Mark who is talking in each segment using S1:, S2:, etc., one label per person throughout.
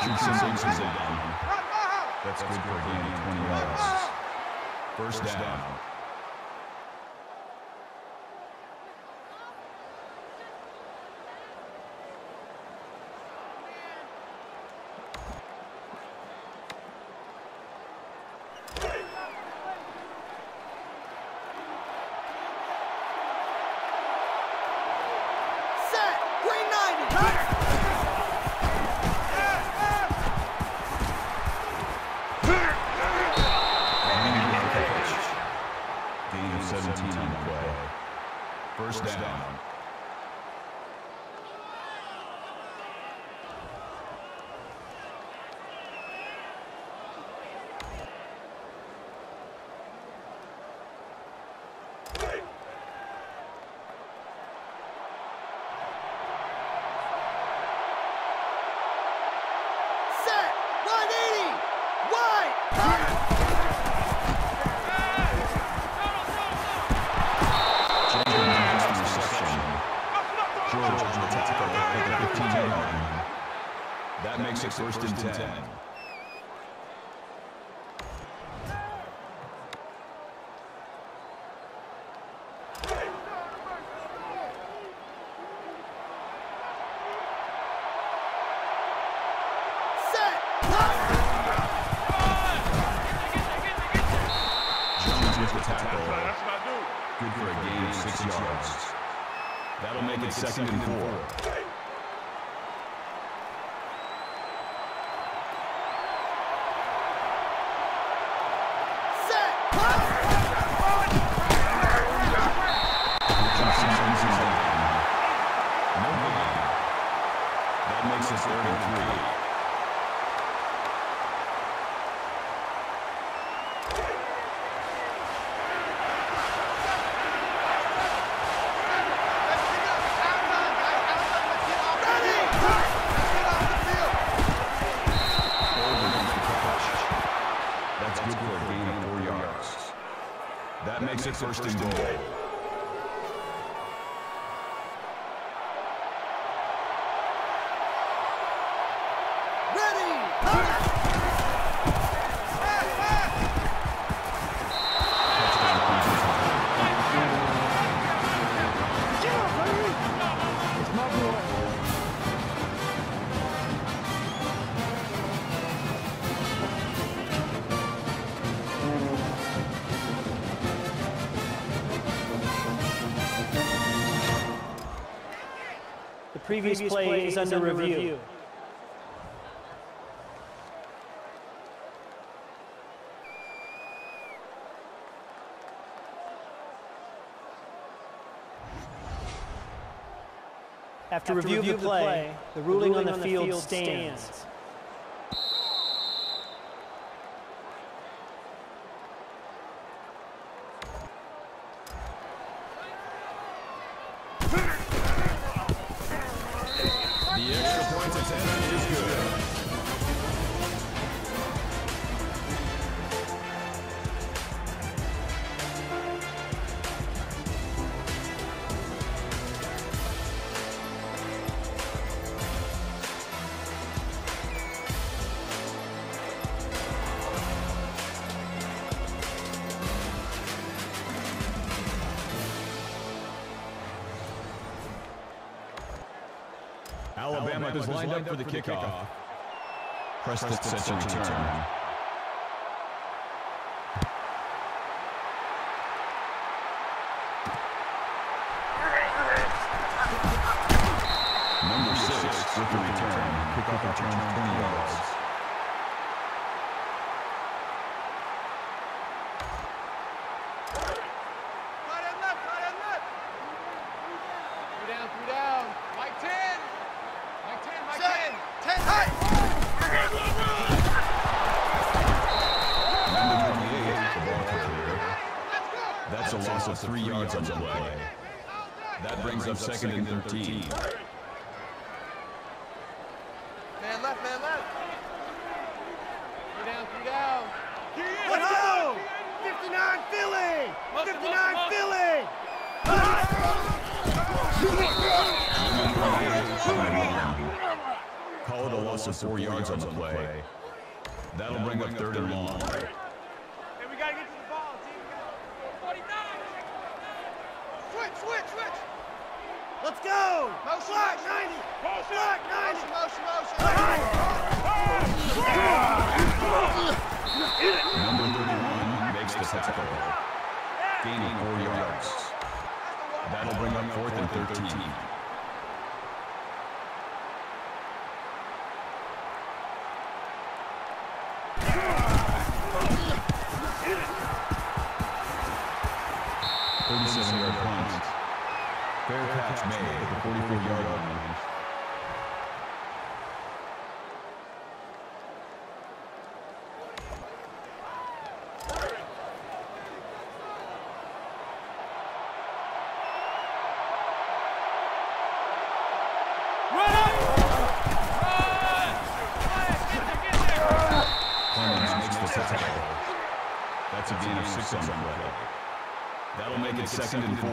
S1: Richardson takes it down. That's good for a gain of 20 yards. First down. First down.
S2: Set! 180! Wide!
S1: That makes it first and 10. Jones with the tackle. Good for a gain of 6 yards. That'll make it second and 4. That makes it third and 3. That's good for a gain of 4 yards. That makes it first and goal.
S3: The previous play is under review. After review of the play, the ruling on the field stands.
S1: The extra point attempt is good. Alabama is lined up for the kickoff. Preston sets a return. Number 6 with the return. Kickoff return of 20 yards. That's a loss of 3 yards on the play. That brings up second and 13.
S2: Man left, man left. 3 down. Let's go! 59 Philly! 59 Philly!
S1: Call it a loss of 4 yards on the play. That'll bring up 3rd and long.
S2: Hey, we gotta get to the ball, team. 49. Switch. Let's go. Motion. Block 90. Block 90. Motion.
S1: Number 31 makes the tackle, gaining 4 yards. That'll bring up 4th and 13. Yard punt. Fair catch made at the 44-yard line. Clemens makes the tackle. That's a gain of 6 on the play. That'll make it 2nd and 4.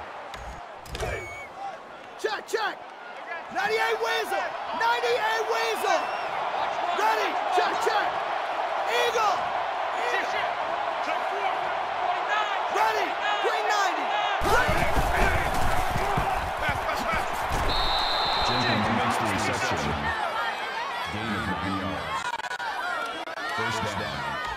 S2: Check. 98 Weasel. 98 Weasel. Ready. Check. Eagle. Ready. Green 90.
S1: Jenkins makes the reception. Gain of 9 yards. First down.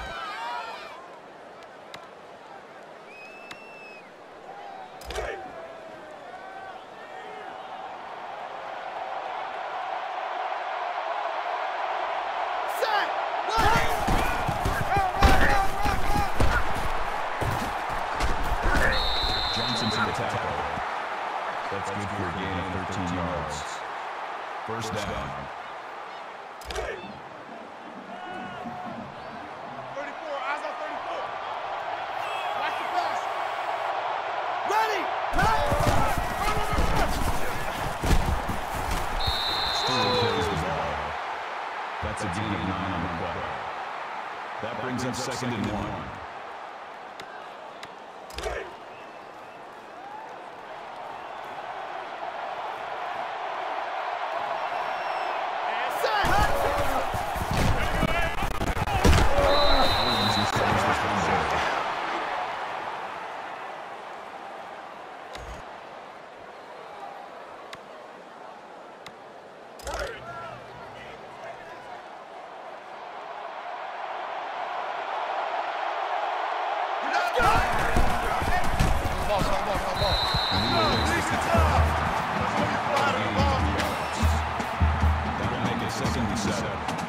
S1: That's good for a gain of 13 yards. First down.
S2: 34, eyes on 34. Watch the pass. Ready.
S1: Still carries the ball. That's a gain of 9 on the play. That brings up 2nd and 1. That'll make it 2nd and 7.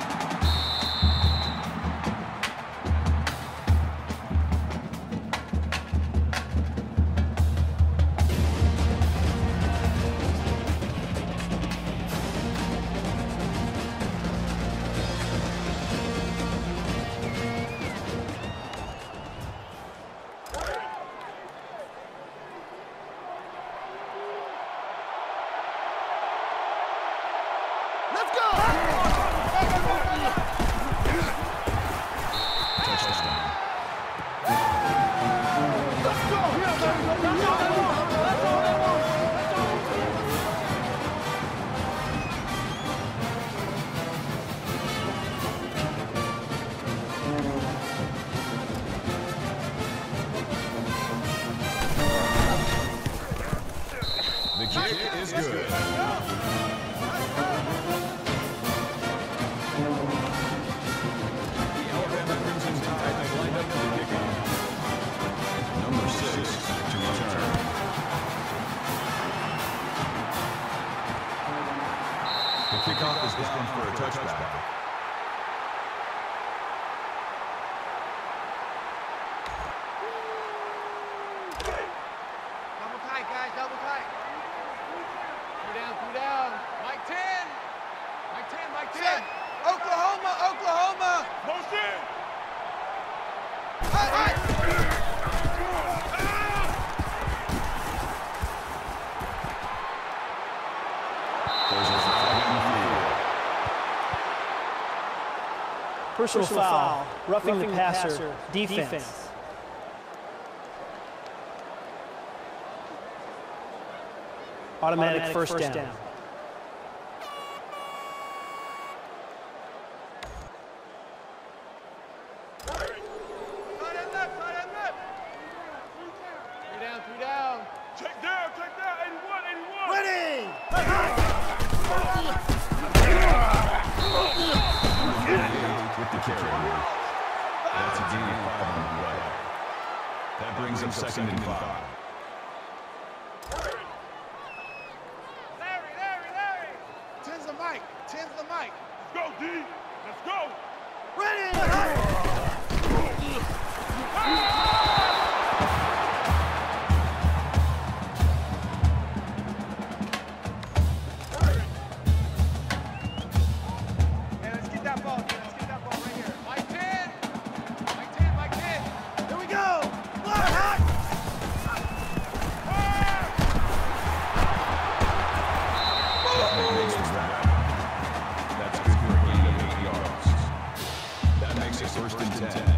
S2: Let's go!
S1: The kick is good. Number 6 to return. The kickoff is down for a touchback.
S2: Double tight, guys, double tight. Two down. Mike 10. Mike 10. Oklahoma. Motion. Hey.
S3: Personal foul, roughing the passer, defense. Automatic first down.
S1: second and 5.
S2: Larry. Ten's the mic. Let's go, D. Let's go. Ready. Let's get that ball right here. Mike 10. Here we go. Block hot.
S1: That's good for a gain of 8 yards. That makes it first and 10.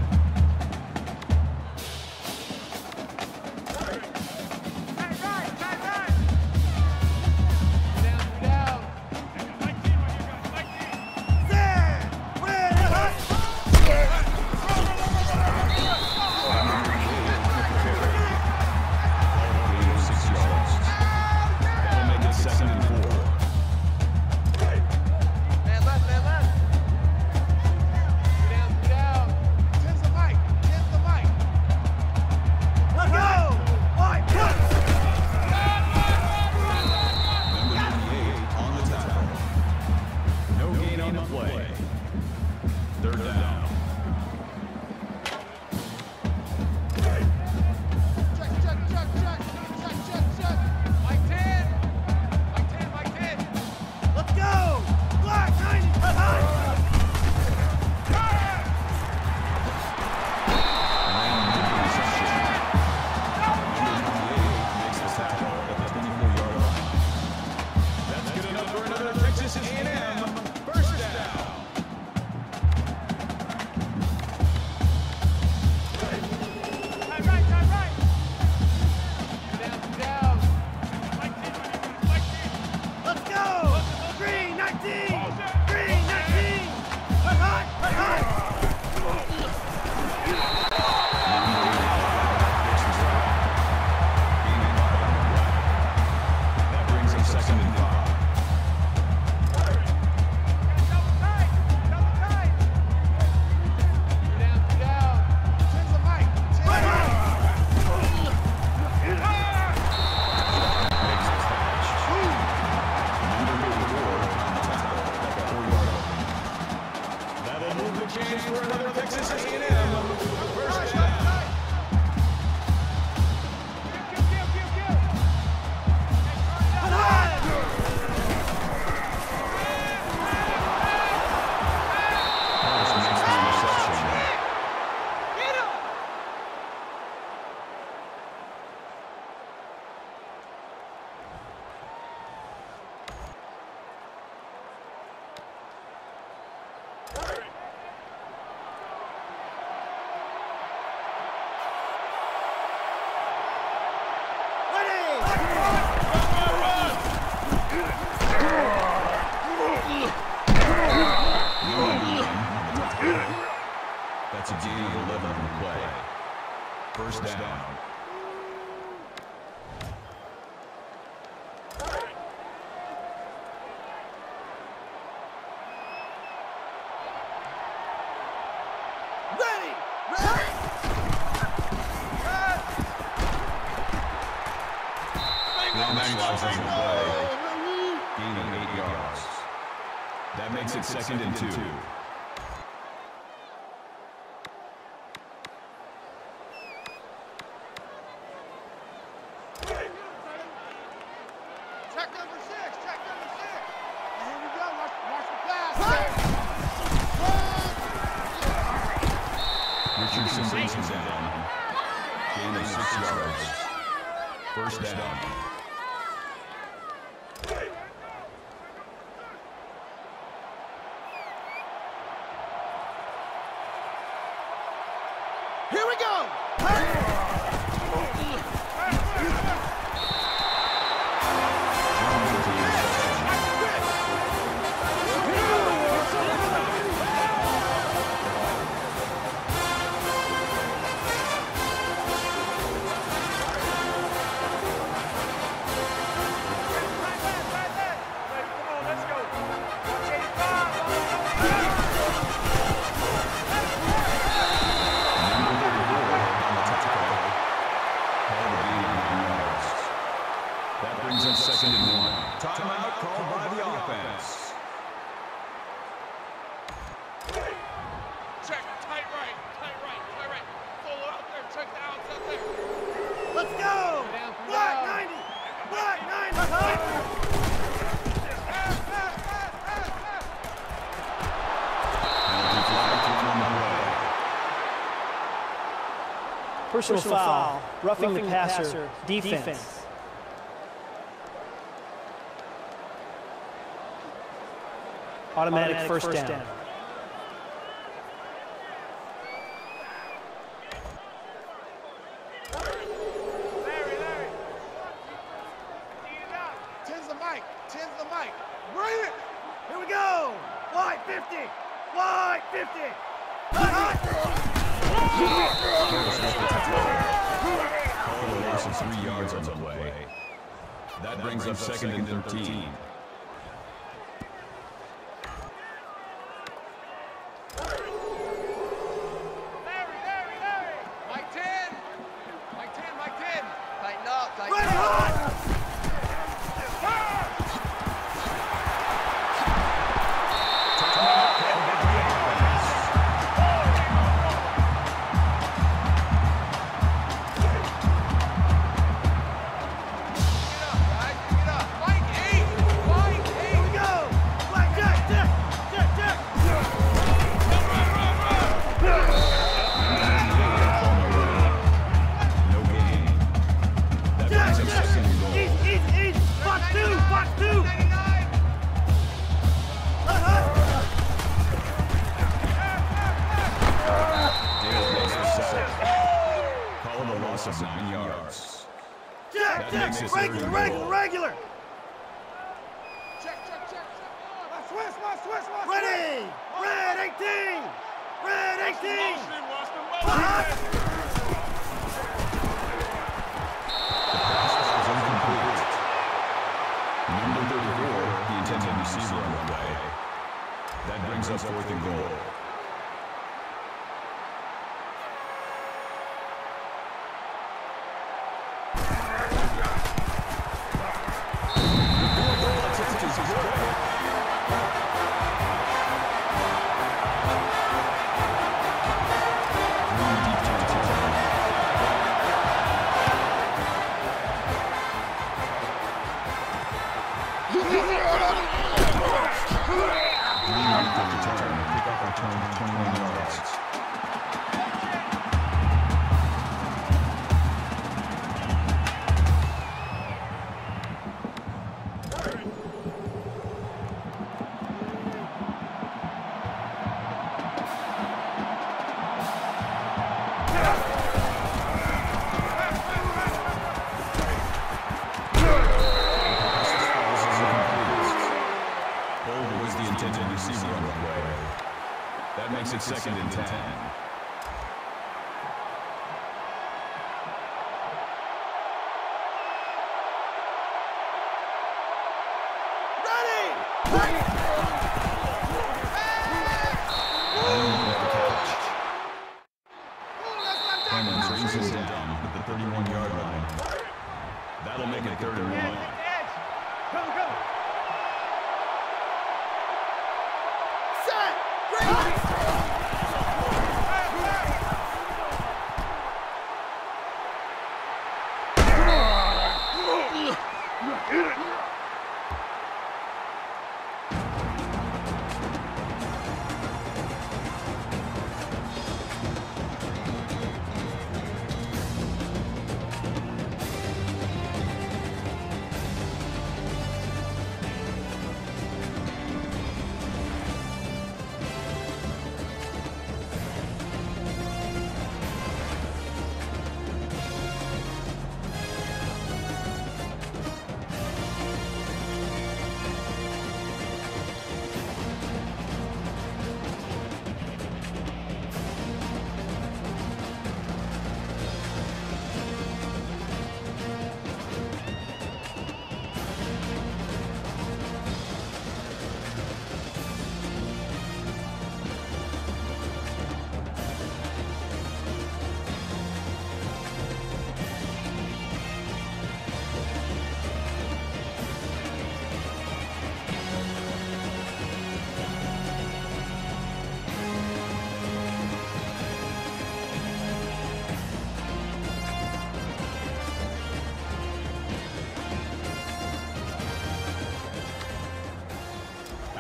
S1: That's a gain of 11 on the play. First down. Gain of 8 yards. That makes it second and 2. Richardson brings him down. Gain of 6 yards. First down.
S2: Here we go!
S1: Number 34 on the tackle. offense.
S2: Check, tight right. Pull it out there, check the outs out there. Let's go! Black 90! Black 90!
S3: Personal foul, roughing the passer, defense. Automatic first down.
S2: Larry. Tens the mic. Bring it! Here we go! Wide 50! Wide 50!
S1: Call the loss of 3 yards on the way. That brings up 2nd and 13.
S2: Larry! Mike 10!
S4: Tighten up.
S2: Ready, hot!
S1: Of 9 yards.
S2: Regular. Check. My switch. Ready. Red 18.
S1: Number 34, the intended receiver on the way. That brings up 4th and goal. That makes it 2nd and 10. Clemens brings him down at the 31-yard line. That'll make it 3rd and 1.
S2: Go.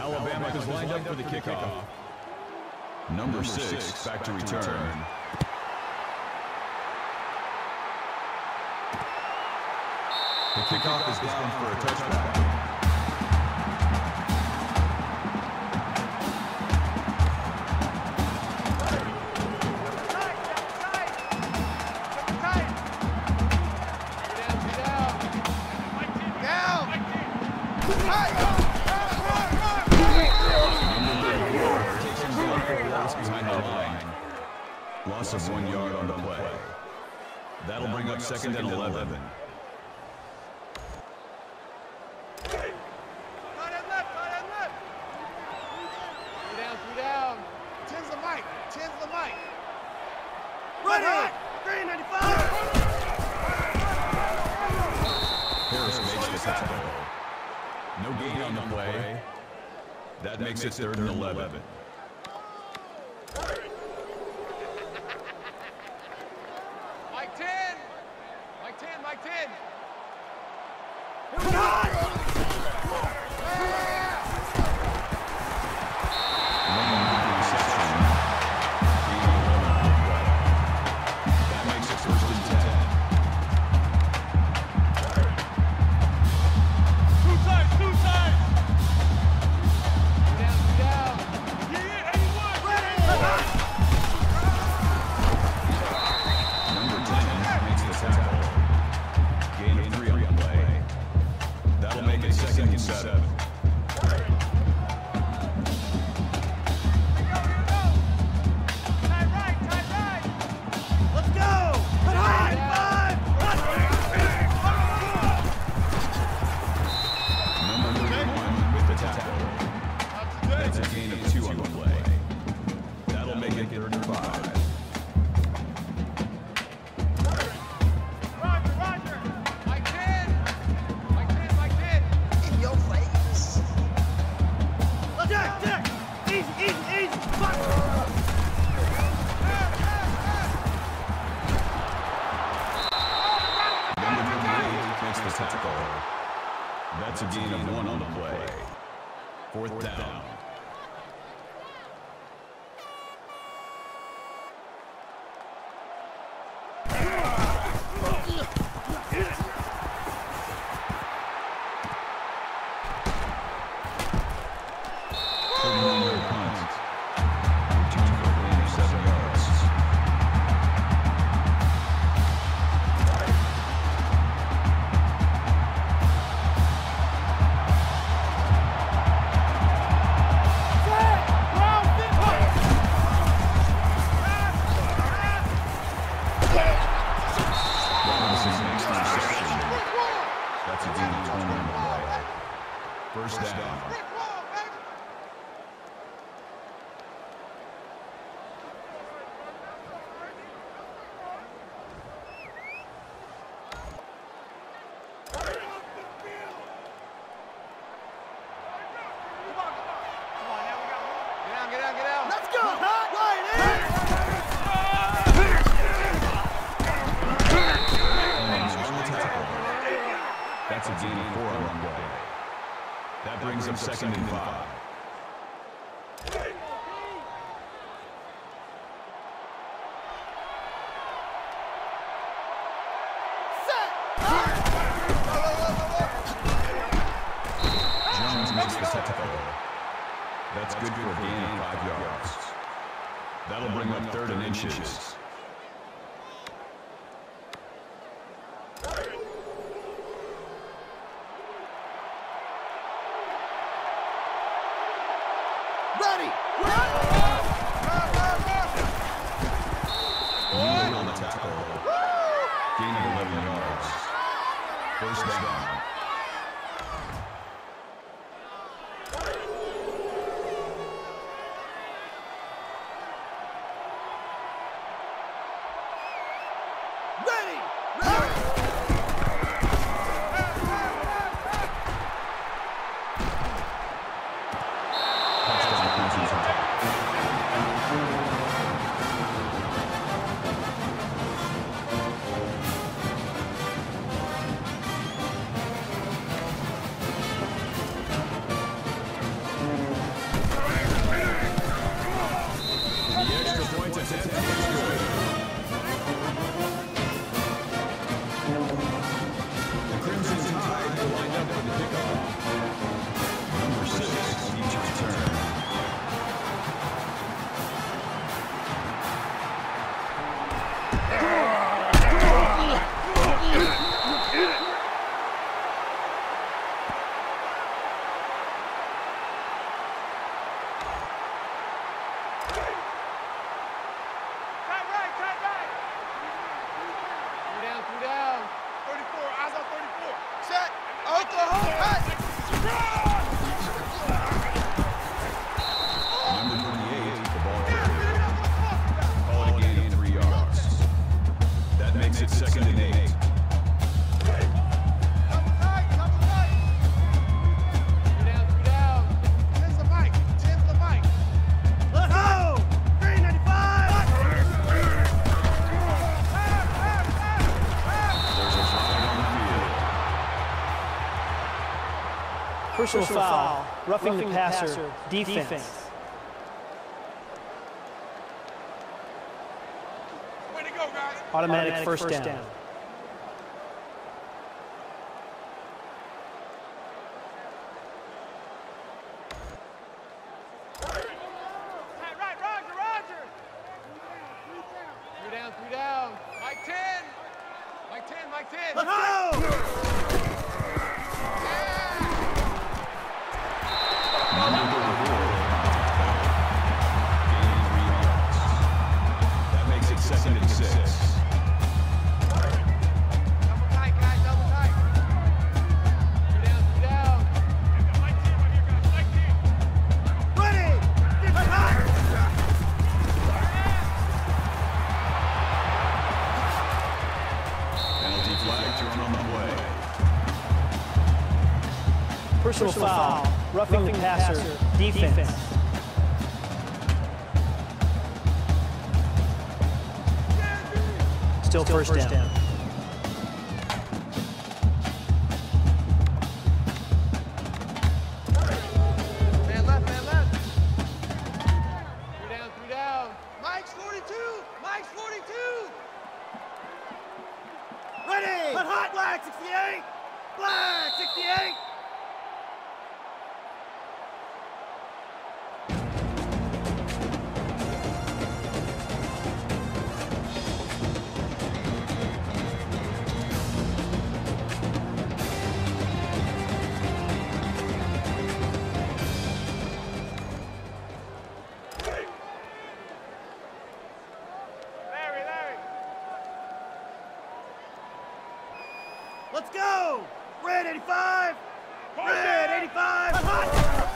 S1: Alabama is lined up for the kickoff. Number 6 back to return. The kickoff is down for a touchback. Behind the line. Loss of 1 yard on the play. That'll bring up 2nd and 11. Harris makes the tackle. No gain on the play. That makes it 3rd and 11.
S2: Mike 10! Mike 10, Mike 10!
S1: That makes it 1st and 10.
S2: Two times! Down. Yeah, 81!
S1: Number 10 makes the tackle. Gain of 3 on the play. That'll make it 2nd and 7. That's a gain of 2 on the play. That'll make it 3rd and 5.
S2: Roger! Mike 10! Mike 10!
S4: In your face.
S2: Jack! Easy!
S1: Number 58 makes the tackle. That's a gain of 1 on the play. 4th down. That's a gain of 20 on the play. 1st down.
S2: Get out!
S4: Let's go!
S1: That's a gain of 4 on the play. That brings up 2nd and 5. Jones makes the tackle. That's good for a gain of 5 yards. That'll bring up 3rd and inches.
S4: Ready!
S1: Kneeling on the tackle. Gain of 11 yards. 1st down.
S3: Personal foul, roughing the passer, defense.
S2: Way to go, guys.
S3: Automatic first down.
S2: Right, Roger. 3 down. Mike 10. Mike 10.
S4: Let's go!
S1: That makes it 2nd and 6.
S2: Double tight, guys, double tight. 3 down. Mike 10 right here, guys. Mike 10.
S4: Ready! Get hot!
S1: Penalty flag thrown on the play.
S3: Personal foul, roughing the passer, defense. Still first down.
S2: Man left. 3 down. Mike's 42.
S4: Ready! Hot, hot! Black 68! Black 68!
S2: Larry.
S4: Let's go! Red 85! Red 85! Hot,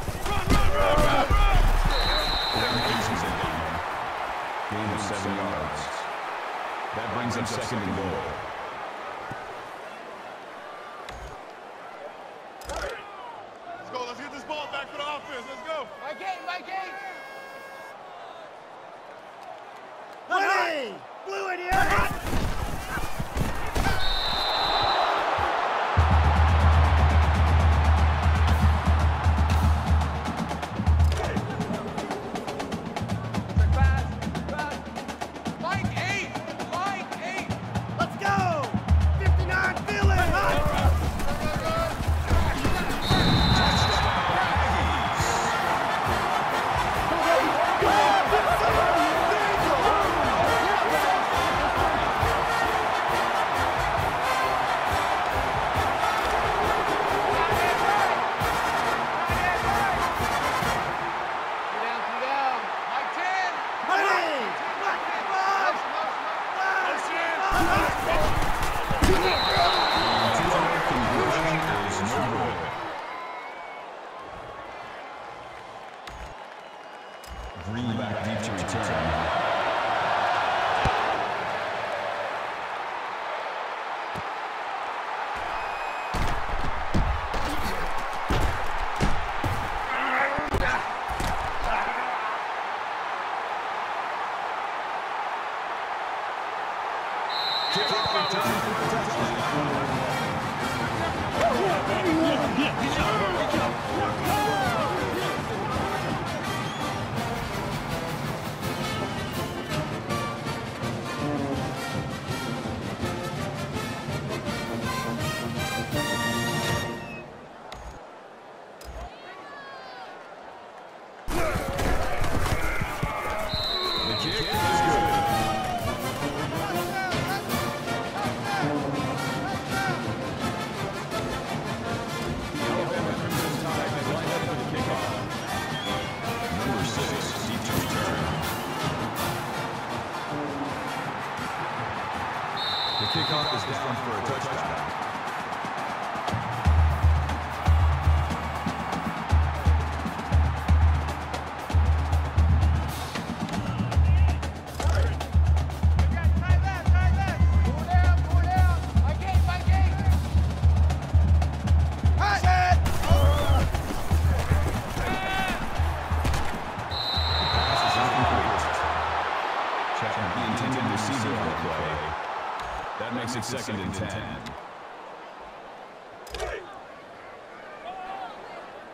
S1: Gain of 7 yards. That brings up 2nd and goal.
S2: Let's go. Let's get this ball back for the offense. Let's go. Mike 8.
S4: Ready! Blue 88! Hot!
S2: Mike 8.
S4: Let's go! 59, feel it! Hot!
S1: Green back deep to return. Kickoff is down for a touchdown. That makes it 2nd and 10.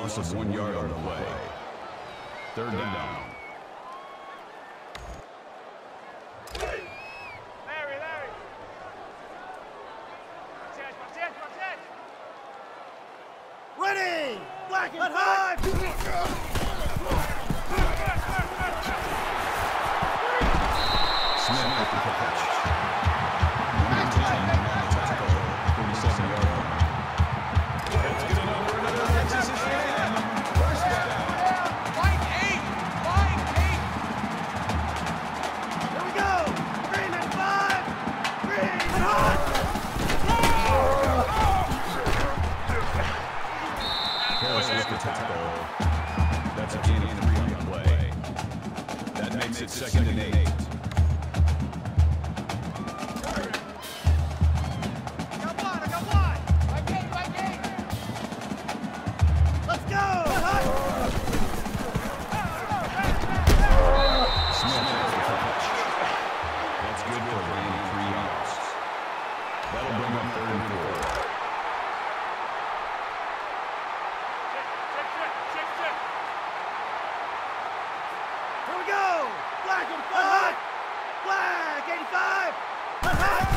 S1: loss of 1 yard on the play. Third down.
S2: Larry. Watch it.
S4: Ready! Black and 5!
S1: Smith with the catch. Number 10 on the tackle, 37-yard line. That's good enough for another Texas A&M first down.
S2: Line 8.
S4: Here we go! 395! Green and hot!
S1: Harris with the tackle. That's a gain of 3 on the play. That makes it 2nd and 8.
S4: Let's go!
S1: Smith with the catch. That's good for a gain of 3 yards. That'll bring up 3rd and 4.
S2: Check.
S4: Here we go! Black and 5! Black 85! Hot!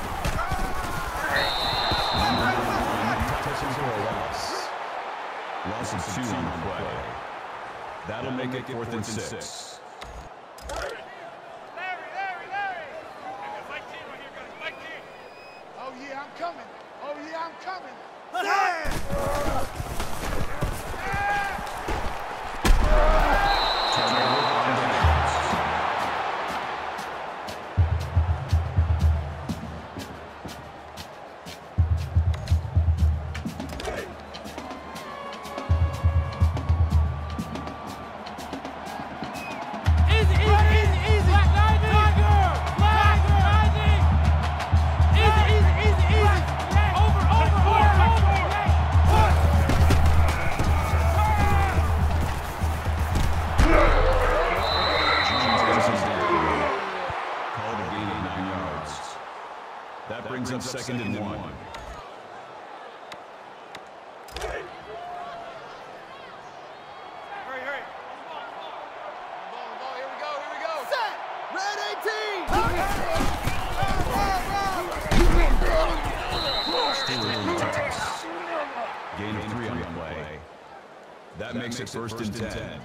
S1: Touches for a loss. Loss of 2 on the play. That'll make it 4th and 6.
S2: Larry. Fight team right here, guys. Fight team.
S5: Oh yeah, I'm coming.
S2: Easy. Black 90. Easy. Over.
S1: Called a gain of 9 yards. That brings up 2nd and 1.
S2: Hurry.
S5: Ball, here we go.
S4: Set! Red 18!
S1: Stewart on the toss. Gain of 3 on the play. That makes it 1st and 10.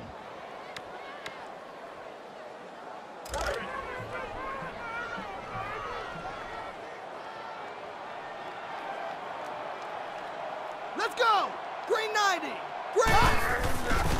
S4: Let's go! Green 90! Green!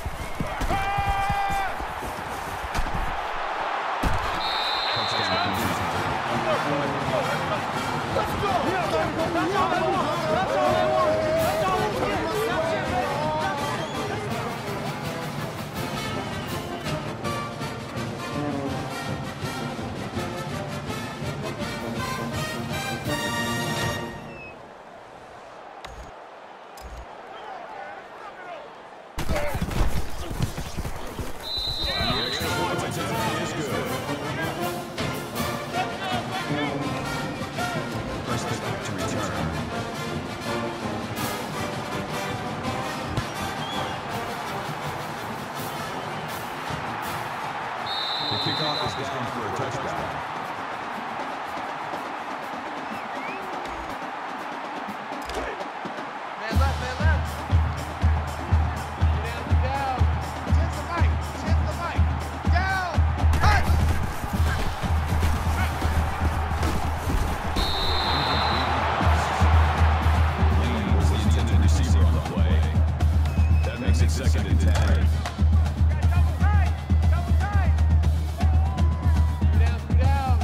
S1: Kickoff is down for a touchdown.
S5: Man left. Get down. Chance the mic. Down. Hut.
S1: Lane was the intended receiver on the play. That makes it 2nd and 10.
S2: Double tight.
S5: Get down.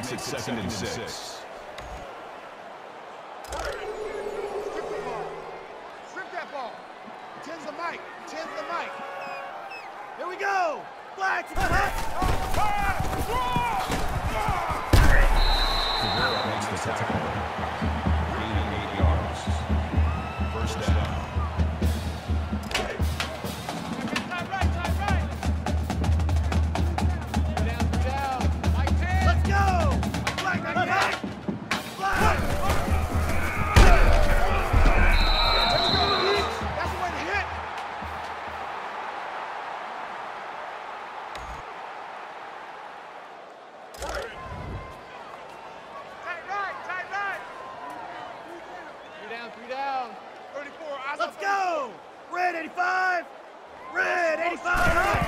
S1: makes it 2nd and 6.
S5: Strip the ball. Strip that ball. 10's the mic. 10's the mic.
S4: Here we go. Flag to the hut.
S1: Rivera makes the tackle. Gaining 8 yards. First down.
S2: Time right, time right.
S5: Down. Mike 10.
S4: Let's go. Flag to the hut. Flag.
S5: Let's go, Heat. That's the way to hit. Tight right, tight right. 3 down. 34, eyes
S4: Let's
S5: up.
S4: go. Red 85. Red 85. Hut.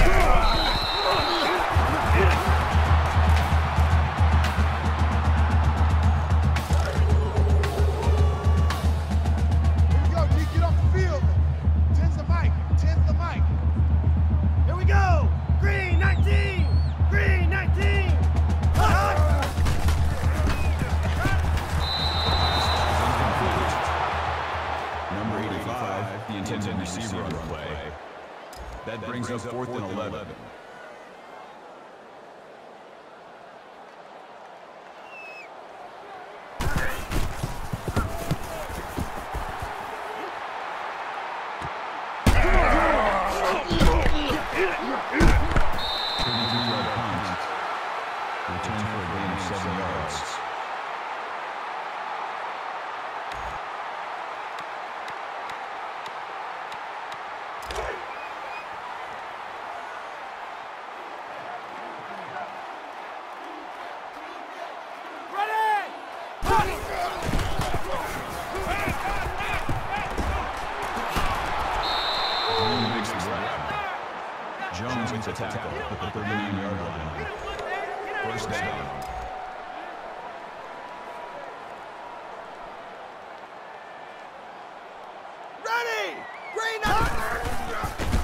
S5: Here we go, D. Get off the field. 10's the mic. 10's the mic.
S4: Here we go. Green 19. Green 19. Hut.
S1: Number 85, the intended receiver on the play. That brings up 4th and 11. Return for a gain of 7 yards. Green makes the grab. Jones wins the tackle at the 39-yard line. First down.
S4: Ready. Green 19.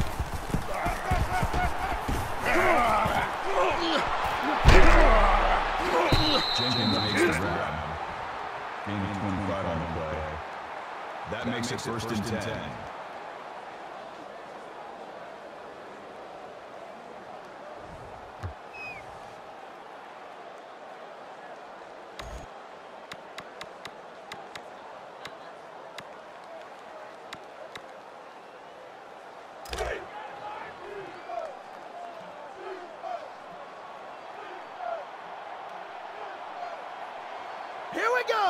S1: Jenkins makes the grab. Gain of 25 on the play. That makes it 1st and 10.
S4: Here we go.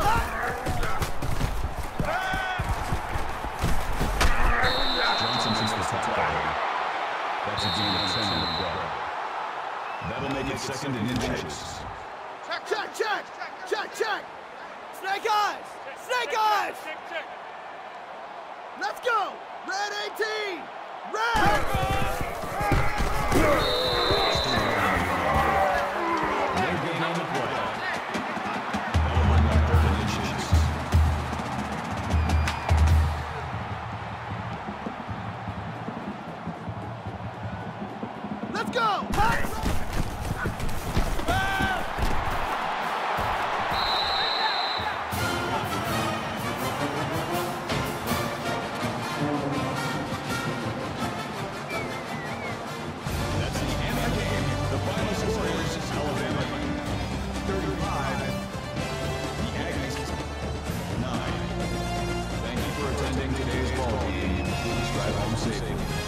S1: Johnson takes the tackle. That's a gain of 10 on the play. That'll make it 2nd and inches.
S4: Check, check. Check, check. Snake eyes. Snake eyes.
S2: Check, check.
S4: Let's go. Red 18. Red.
S1: No gain on the play. That'll bring up 3rd and inches.
S4: Let's go.
S1: That's the end of the game. The final score is Alabama 35. The Aggies 9. Thank you for attending today's ball game. Please drive home safely.